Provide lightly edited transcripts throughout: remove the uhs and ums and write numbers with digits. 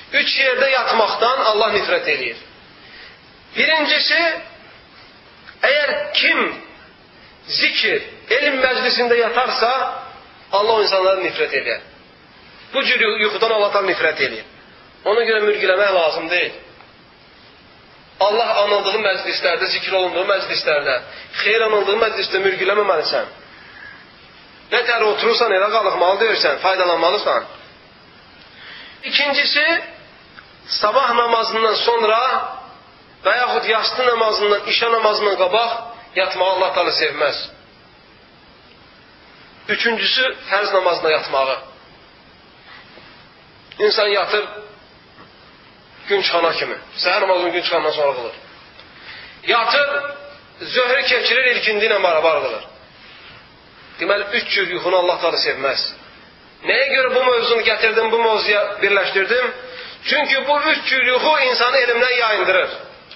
Üç yerdə yatmaqdan Allah nifrət eləyir. Birincisi, əgər kim zikr, elm məclisində yatarsa, Allah o insanları nifrət eləyir. Bu cür yuxudan Allah tam nifrət eləyir. Ona görə mürgüləmək lazım deyil. Allah anıldığı məclislərdə, zikr olunduğu məclislərdə, xeyr anıldığı məclisdə mürgüləməməlisən. Nə tər oturursan, elə qalıqmalı deyirsən, faydalanmalısan. İkincisi, sabah namazından sonra və yaxud yastı namazından, işə namazından qabaq yatmağı Allah Teala sevməz. Üçüncüsü, fərz namazına yatmağı. İnsan yatır gün çıxana kimi. Səhər namazını gün çıxandan sonra qılır. Yatır, zöhrü keçirir, ilkindi ilə barabar qılır. Deməli, üç cür yuxunu Allah Teala sevməz. Nəyə görə bu mövzunu gətirdim, bu mövzuya birləşdirdim? Çünki bu üç cür yuxu insanı elmdən yayındırır.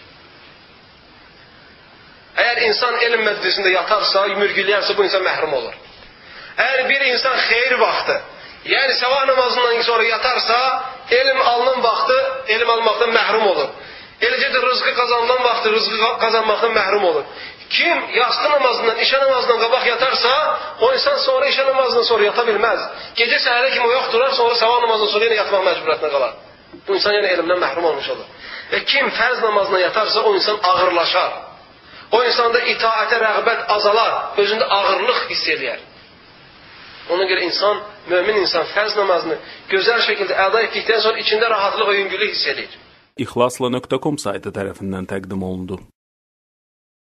Əgər insan elm məclisində yatarsa, mürgüləyərsə, bu insan məhrum olur. Əgər bir insan xeyir vaxtı, yəni sabah namazından sonra yatarsa, elm alınan vaxtı, elm almaqdan məhrum olur. Eləcə də rızqı qazanılan vaxtı, rızqı qazanmaqdan məhrum olur. Kim yastı namazından, işə namazından qabaq yatarsa, o insan sonra işə namazından sonra yata bilməz. Gecə səhərə kimi o yoxdurar, sonra sabah namazından sonra yenə yatmaq məcburiyyətinə qalar. Bu insan yenə elmdən məhrum olmuş olur. Və kim fərz namazına yatarsa, o insan ağırlaşar. O insanda itaətə rəğbət azalar, özündə ağırlıq hiss eləyər. Ona görə insan, mömin insan fərz namazını gözəl şəkildə əda etdikdən sonra içində rahatlıq və yüngüllük hiss edir. İxlasla.com saytı tərəfindən təqdim olundu.